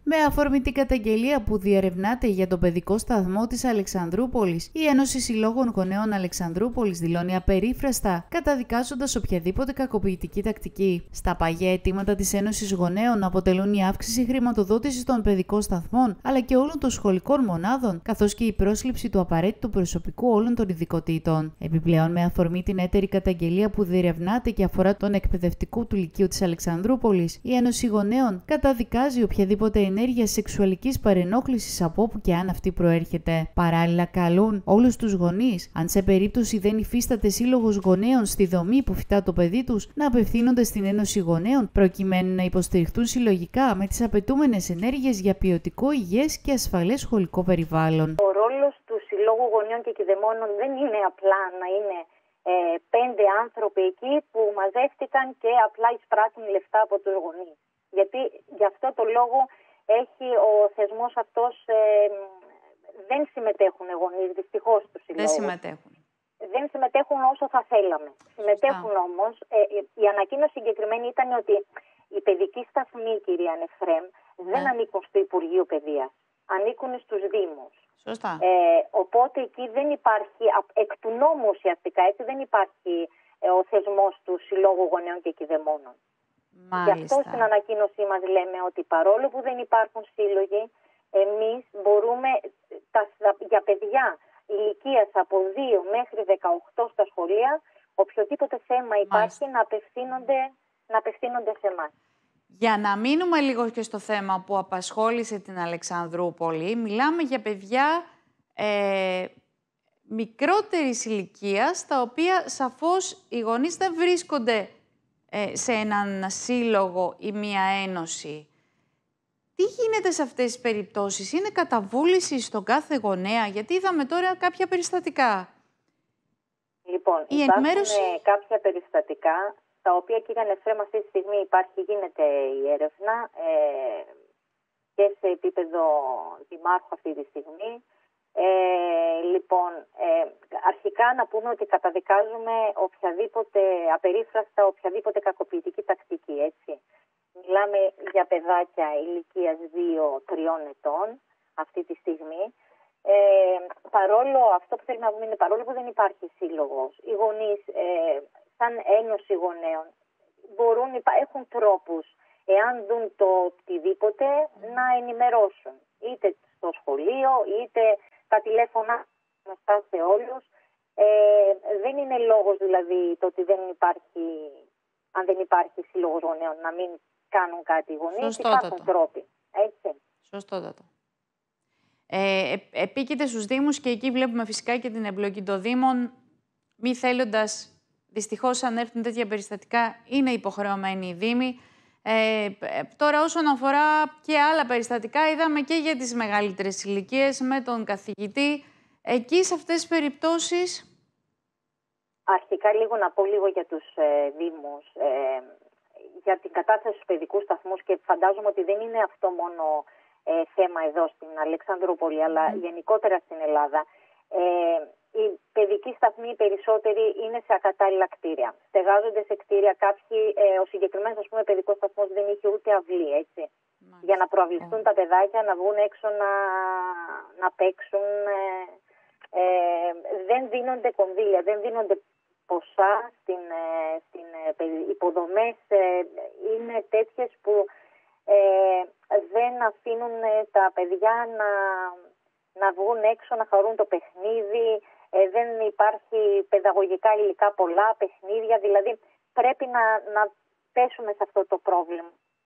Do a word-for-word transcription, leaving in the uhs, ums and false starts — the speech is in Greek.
Με αφορμή την καταγγελία που διερευνάται για τον παιδικό σταθμό της Αλεξανδρούπολης, η Ένωση Συλλόγων Γονέων Αλεξανδρούπολης δηλώνει απερίφραστα, καταδικάζοντας οποιαδήποτε κακοποιητική τακτική. Στα παγιά αιτήματα της Ένωσης Γονέων αποτελούν η αύξηση χρηματοδότησης των παιδικών σταθμών αλλά και όλων των σχολικών μονάδων, καθώς και η πρόσληψη του απαραίτητου προσωπικού όλων των ειδικοτήτων. Επιπλέον, με αφορμή την έτερη καταγγελία που διερευνάται και αφορά τον εκπαιδευτικό του Λυκείου της Αλεξανδρούπολης, η Ένωση Γονέων καταδικάζει οποιαδήποτε ενέργεια σεξουαλικής παρενόχλησης από όπου και αν αυτή προέρχεται. Παράλληλα, καλούν όλους τους γονείς, αν σε περίπτωση δεν υφίσταται σύλλογος γονέων στη δομή που φυτά το παιδί τους, να απευθύνονται στην Ένωση Γονέων προκειμένου να υποστηριχτούν συλλογικά με τις απαιτούμενες ενέργειες για ποιοτικό, υγιές και ασφαλές σχολικό περιβάλλον. Ο ρόλος του Συλλόγου Γονέων και Κηδεμόνων δεν είναι απλά να είναι ε, πέντε άνθρωποι εκεί που μαζεύτηκαν και απλά εισπράττουν λεφτά από τους γονείς. Γιατί γι' αυτό το λόγο έχει ο θεσμός αυτός, ε, δεν συμμετέχουν οι γονείς δυστυχώς του συλλόγου. Δεν συμμετέχουν. Δεν συμμετέχουν όσο θα θέλαμε. Συμμετέχουν όμως, ε, η ανακοίνωση συγκεκριμένη ήταν ότι οι παιδικοί σταθμοί, κυρία Νεφρέμ, ναι. δεν ανήκουν στο Υπουργείο Παιδείας. Ανήκουν στους Δήμους. Σωστά. Ε, οπότε εκεί δεν υπάρχει, εκ του νόμου ουσιαστικά, έτσι δεν υπάρχει ε, ο θεσμός του Συλλόγου Γονέων και Κηδεμόνων. Γι' αυτό στην ανακοίνωσή μας λέμε ότι παρόλο που δεν υπάρχουν σύλλογοι, εμείς μπορούμε τα, για παιδιά ηλικίας από δύο μέχρι δεκαοκτώ στα σχολεία, οποιοδήποτε θέμα υπάρχει να απευθύνονται, να απευθύνονται σε εμάς. Για να μείνουμε λίγο και στο θέμα που απασχόλησε την Αλεξανδρούπολη, μιλάμε για παιδιά ε, μικρότερης ηλικίας, τα οποία σαφώς οι γονείς δεν βρίσκονται ε, σε έναν σύλλογο ή μία ένωση. Τι γίνεται σε αυτές τις περιπτώσεις? Είναι καταβούληση στον κάθε γονέα? Γιατί είδαμε τώρα κάποια περιστατικά. Λοιπόν, η υπάρχουν ενημέρωση... κάποια περιστατικά, τα οποία, κύριε Νεφρέμ, αυτή τη στιγμή υπάρχει, γίνεται η έρευνα ε, και σε επίπεδο δημάρχου αυτή τη στιγμή. Ε, λοιπόν, ε, αρχικά να πούμε ότι καταδικάζουμε οποιαδήποτε απερίφραστα, οποιαδήποτε κακοποιητική τακτική, έτσι. Μιλάμε για παιδάκια ηλικίας δύο τριών ετών αυτή τη στιγμή. Ε, παρόλο, αυτό που θέλουμε να πούμε είναι παρόλο που δεν υπάρχει σύλλογος, οι γονείς ε, σαν Ένωση Γονέων μπορούν, έχουν τρόπους, εάν δουν το οτιδήποτε, να ενημερώσουν. Είτε στο σχολείο, είτε τα τηλέφωνα γνωστά σε όλους. Ε, δεν είναι λόγος δηλαδή το ότι δεν υπάρχει, αν δεν υπάρχει σύλλογος γονέων, να μην κάνουν κάτι οι γονείς. Υπάρχουν τρόποι. Έτσι. Σωστότατο. Ε, επίκειται στους Δήμους και εκεί βλέπουμε φυσικά και την εμπλοκή των Δήμων, μη θέλοντας. Δυστυχώς, αν έρθουν τέτοια περιστατικά, είναι υποχρεωμένοι οι Δήμοι. Ε, τώρα, όσον αφορά και άλλα περιστατικά, είδαμε και για τις μεγαλύτερες ηλικίες με τον καθηγητή. Εκεί, σε αυτές τις περιπτώσεις... Αρχικά, λίγο να πω λίγο για τους ε, Δήμους, ε, για την κατάσταση στους παιδικούς σταθμούς, και φαντάζομαι ότι δεν είναι αυτό μόνο ε, θέμα εδώ στην Αλεξανδρούπολη, mm. αλλά γενικότερα στην Ελλάδα. Ε, Οι παιδικοί σταθμοί περισσότεροι είναι σε ακατάλληλα κτίρια. Στεγάζονται σε κτίρια κάποιοι, ε, ο συγκεκριμένος ας πούμε παιδικός σταθμός δεν είχε ούτε αυλή, έτσι. Μάλιστα. Για να προαυλιστούν oh. τα παιδάκια, να βγουν έξω να, να παίξουν. Ε, ε, δεν δίνονται κονδύλια, δεν δίνονται ποσά στην, ε, στην ε, υποδομές. Ε, είναι τέτοιες που ε, δεν αφήνουν ε, τα παιδιά να, να βγουν έξω, να χαρούν το παιχνίδι. Ε, δεν υπάρχει παιδαγωγικά υλικά πολλά, παιχνίδια, δηλαδή πρέπει να, να πέσουμε σε αυτό το πρόβλημα.